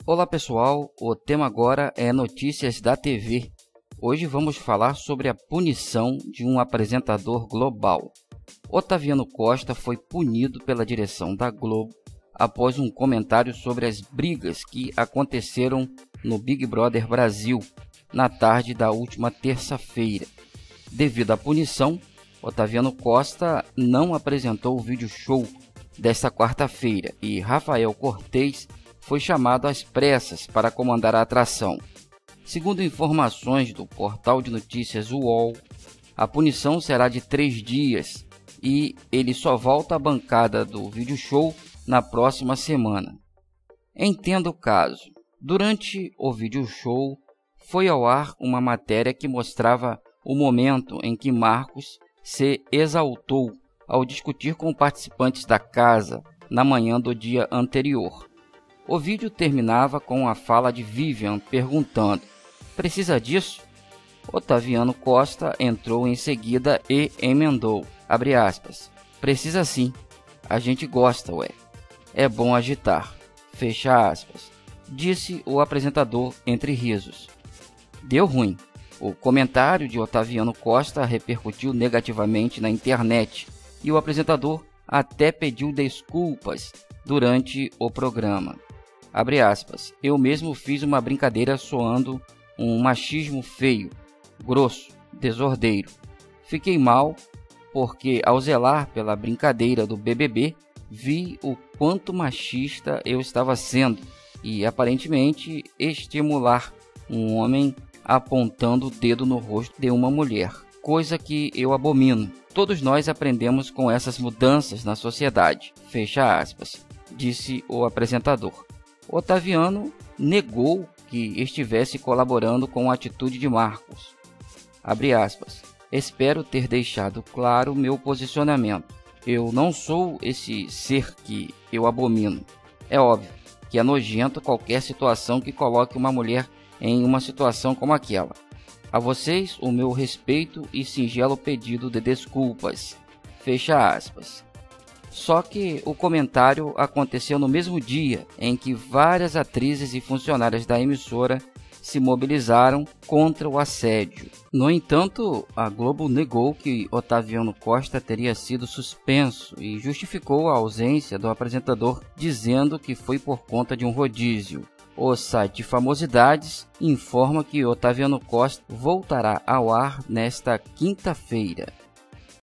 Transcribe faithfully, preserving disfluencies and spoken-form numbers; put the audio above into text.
Olá pessoal, o tema agora é notícias da T V. Hoje vamos falar sobre a punição de um apresentador global. Otaviano Costa foi punido pela direção da Globo após um comentário sobre as brigas que aconteceram no Big Brother Brasil na tarde da última terça-feira. Devido à punição, Otaviano Costa não apresentou o vídeo show desta quarta-feira e Rafael Cortez foi chamado às pressas para comandar a atração. Segundo informações do portal de notícias U O L, a punição será de três dias e ele só volta à bancada do vídeo show na próxima semana. Entenda o caso. Durante o vídeo show, foi ao ar uma matéria que mostrava o momento em que Marcos se exaltou ao discutir com participantes da casa na manhã do dia anterior. O vídeo terminava com a fala de Vivian perguntando: "Precisa disso?" Otaviano Costa entrou em seguida e emendou, abre aspas, "Precisa sim, a gente gosta, ué. É bom agitar", fecha aspas, disse o apresentador entre risos. Deu ruim. O comentário de Otaviano Costa repercutiu negativamente na internet e o apresentador até pediu desculpas durante o programa. Abre aspas, "Eu mesmo fiz uma brincadeira soando um machismo feio, grosso, desordeiro. Fiquei mal porque ao zelar pela brincadeira do B B B, vi o quanto machista eu estava sendo e aparentemente estimular um homem apontando o dedo no rosto de uma mulher, coisa que eu abomino. Todos nós aprendemos com essas mudanças na sociedade", fecha aspas, disse o apresentador. Otaviano negou que estivesse colaborando com a atitude de Marcos. Abre aspas, "Espero ter deixado claro meu posicionamento. Eu não sou esse ser que eu abomino. É óbvio que é nojento qualquer situação que coloque uma mulher em uma situação como aquela. A vocês o meu respeito e singelo pedido de desculpas", fecha aspas. Só que o comentário aconteceu no mesmo dia em que várias atrizes e funcionárias da emissora se mobilizaram contra o assédio. No entanto, a Globo negou que Otaviano Costa teria sido suspenso e justificou a ausência do apresentador, dizendo que foi por conta de um rodízio. O site Famosidades informa que Otaviano Costa voltará ao ar nesta quinta-feira.